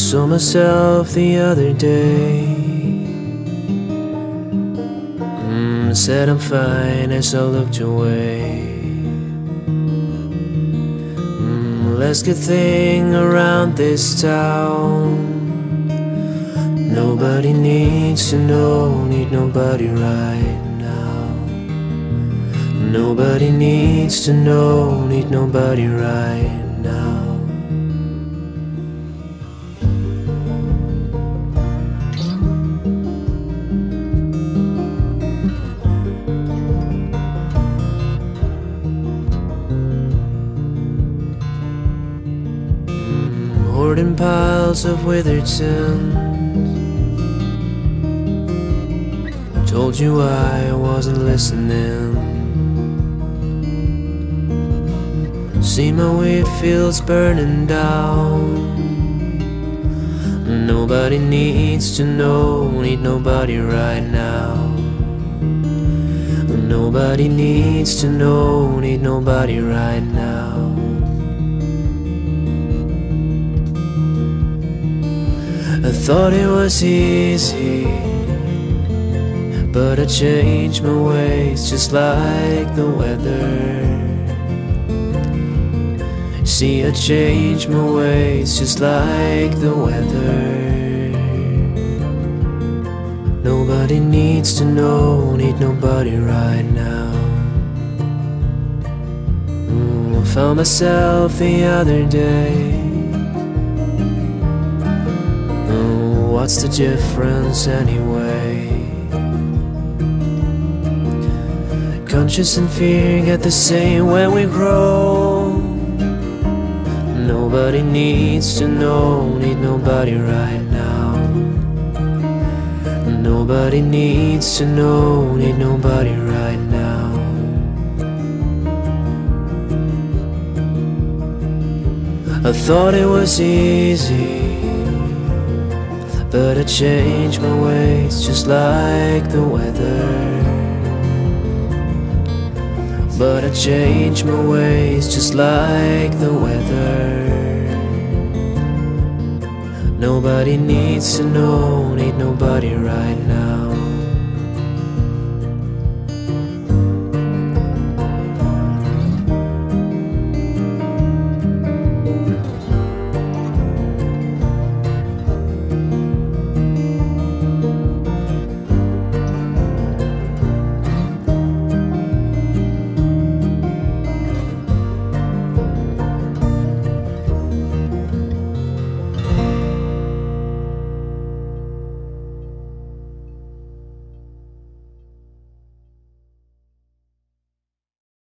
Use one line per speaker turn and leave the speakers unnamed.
saw myself the other day. Said I'm fine as I looked away. Last good thing around this town. Nobody needs to know, need nobody right now. Nobody needs to know, need nobody right now. Hoarding piles of withered sins. Told you I wasn't listening. See my wheat fields burning down. Nobody needs to know, need nobody right now. Nobody needs to know, need nobody right now. I thought it was easy, but I changed my ways just like the weather. See, I changed my ways just like the weather. Nobody needs to know, need nobody right now. I found myself the other day. What's the difference anyway? Conscience and fear get the same when we grow. Nobody needs to know, need nobody right now. Nobody needs to know, need nobody right now. I thought it was easy, but I changed my ways just like the weather. But I changed my ways just like the weather. Nobody needs to know, need nobody right now.